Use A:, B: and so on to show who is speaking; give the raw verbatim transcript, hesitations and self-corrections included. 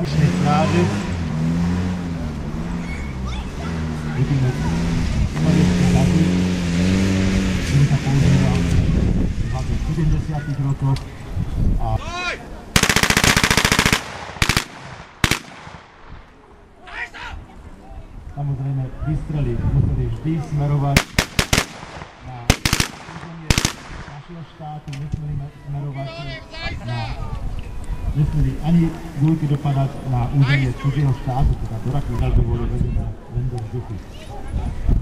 A: Dnešnej stráže budeme sovietské gazy, ktorý sa používal v sedemdesiatych rokoch a samozrejme výstrely museli vždy smerovať na územie našeho štátu, nesmeli smerovať na nesmeli ani guľky dopadať na územie cudzieho štátu, teda do Rakúska boli vedené len do vzduchu.